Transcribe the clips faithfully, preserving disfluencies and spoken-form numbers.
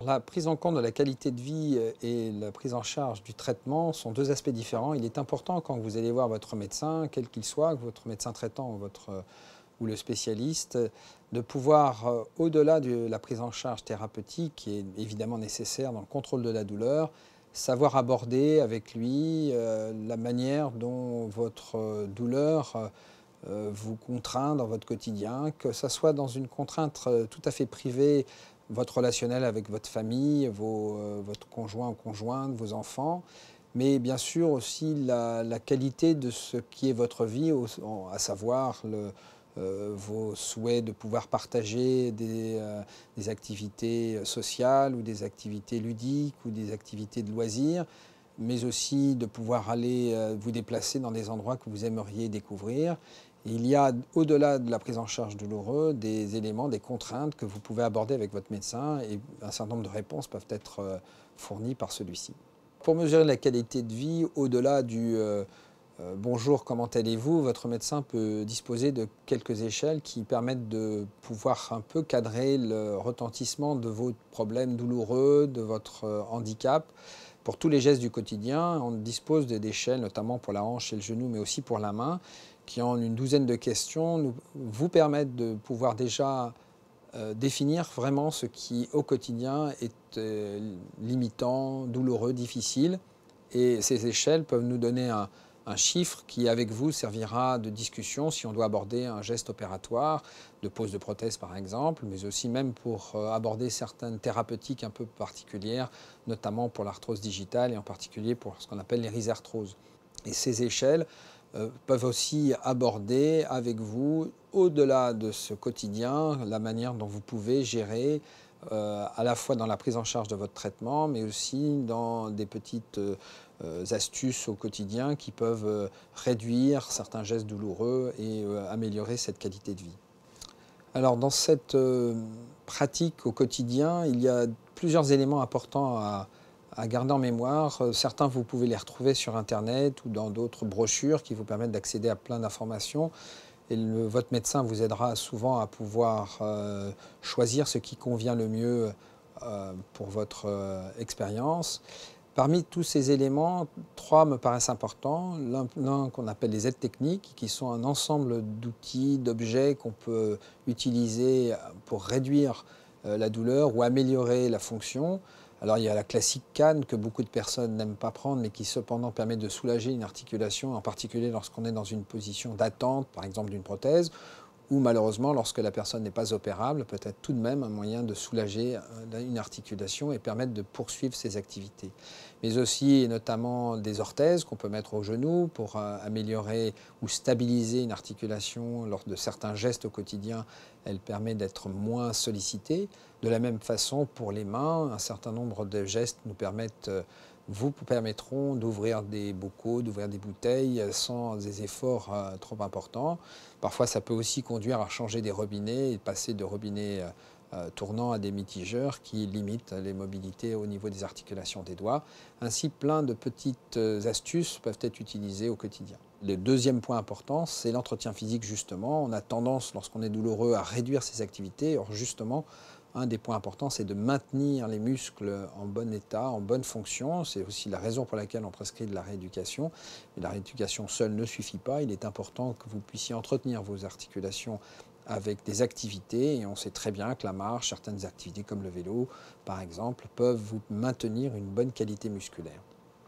La prise en compte de la qualité de vie et la prise en charge du traitement sont deux aspects différents. Il est important quand vous allez voir votre médecin, quel qu'il soit, votre médecin traitant ou, votre, ou le spécialiste, de pouvoir, au-delà de la prise en charge thérapeutique, qui est évidemment nécessaire dans le contrôle de la douleur, savoir aborder avec lui euh, la manière dont votre douleur euh, vous contraint dans votre quotidien, que ce soit dans une contrainte tout à fait privée, votre relationnel avec votre famille, vos, euh, votre conjoint ou conjointe, vos enfants, mais bien sûr aussi la, la qualité de ce qui est votre vie, au, à savoir le, euh, vos souhaits de pouvoir partager des, euh, des activités sociales ou des activités ludiques ou des activités de loisirs, mais aussi de pouvoir aller euh, vous déplacer dans des endroits que vous aimeriez découvrir. Et il y a, au-delà de la prise en charge douloureuse, des éléments, des contraintes que vous pouvez aborder avec votre médecin et un certain nombre de réponses peuvent être euh, fournies par celui-ci. Pour mesurer la qualité de vie, au-delà du euh, euh, bonjour, comment allez-vous, votre médecin peut disposer de quelques échelles qui permettent de pouvoir un peu cadrer le retentissement de vos problèmes douloureux, de votre euh, handicap. Pour tous les gestes du quotidien, on dispose d'échelles, notamment pour la hanche et le genou, mais aussi pour la main, qui en une douzaine de questions nous, vous permettent de pouvoir déjà euh, définir vraiment ce qui, au quotidien, est euh, limitant, douloureux, difficile. Et ces échelles peuvent nous donner un, un chiffre qui, avec vous, servira de discussion si on doit aborder un geste opératoire, de pose de prothèse par exemple, mais aussi même pour euh, aborder certaines thérapeutiques un peu particulières, notamment pour l'arthrose digitale et en particulier pour ce qu'on appelle les rhizarthroses. Et ces échelles euh, peuvent aussi aborder avec vous, au-delà de ce quotidien, la manière dont vous pouvez gérer euh, à la fois dans la prise en charge de votre traitement, mais aussi dans des petites euh, astuces au quotidien qui peuvent euh, réduire certains gestes douloureux et euh, améliorer cette qualité de vie. Alors dans cette euh, pratique au quotidien, il y a plusieurs éléments importants à, à garder en mémoire. Certains, vous pouvez les retrouver sur Internet ou dans d'autres brochures qui vous permettent d'accéder à plein d'informations. Et le, votre médecin vous aidera souvent à pouvoir euh, choisir ce qui convient le mieux euh, pour votre euh, expérience. Parmi tous ces éléments, trois me paraissent importants. L'un qu'on appelle les aides techniques, qui sont un ensemble d'outils, d'objets qu'on peut utiliser pour réduire euh, la douleur ou améliorer la fonction. Alors il y a la classique canne que beaucoup de personnes n'aiment pas prendre, mais qui cependant permet de soulager une articulation, en particulier lorsqu'on est dans une position d'attente, par exemple d'une prothèse, ou malheureusement, lorsque la personne n'est pas opérable, peut être tout de même un moyen de soulager une articulation et permettre de poursuivre ses activités. Mais aussi, et notamment, des orthèses qu'on peut mettre au genou pour euh, améliorer ou stabiliser une articulation lors de certains gestes au quotidien. Elle permet d'être moins sollicitée. De la même façon, pour les mains, un certain nombre de gestes nous permettent euh, vous permettront d'ouvrir des bocaux, d'ouvrir des bouteilles sans des efforts euh, trop importants. Parfois, ça peut aussi conduire à changer des robinets et passer de robinets euh, euh, tournants à des mitigeurs qui limitent les mobilités au niveau des articulations des doigts. Ainsi, plein de petites euh, astuces peuvent être utilisées au quotidien. Le deuxième point important, c'est l'entretien physique justement. On a tendance, lorsqu'on est douloureux, à réduire ses activités. Or, justement, un des points importants, c'est de maintenir les muscles en bon état, en bonne fonction. C'est aussi la raison pour laquelle on prescrit de la rééducation. Mais la rééducation seule ne suffit pas. Il est important que vous puissiez entretenir vos articulations avec des activités. Et on sait très bien que la marche, certaines activités comme le vélo, par exemple, peuvent vous maintenir une bonne qualité musculaire.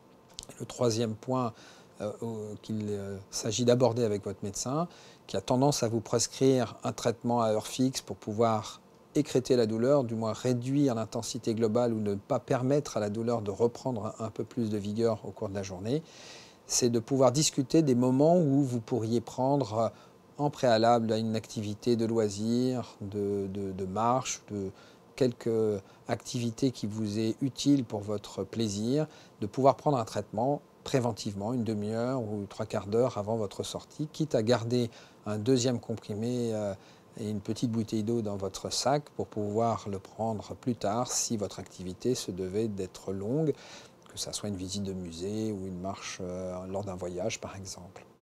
Le troisième point euh, qu'il euh, s'agit d'aborder avec votre médecin, qui a tendance à vous prescrire un traitement à heure fixe pour pouvoir écrêter la douleur, du moins réduire l'intensité globale ou ne pas permettre à la douleur de reprendre un peu plus de vigueur au cours de la journée, c'est de pouvoir discuter des moments où vous pourriez prendre en préalable à une activité de loisir, de, de, de marche, de quelque activité qui vous est utile pour votre plaisir, de pouvoir prendre un traitement préventivement, une demi-heure ou trois quarts d'heure avant votre sortie, quitte à garder un deuxième comprimé euh, et une petite bouteille d'eau dans votre sac pour pouvoir le prendre plus tard si votre activité se devait d'être longue, que ce soit une visite de musée ou une marche euh, lors d'un voyage par exemple.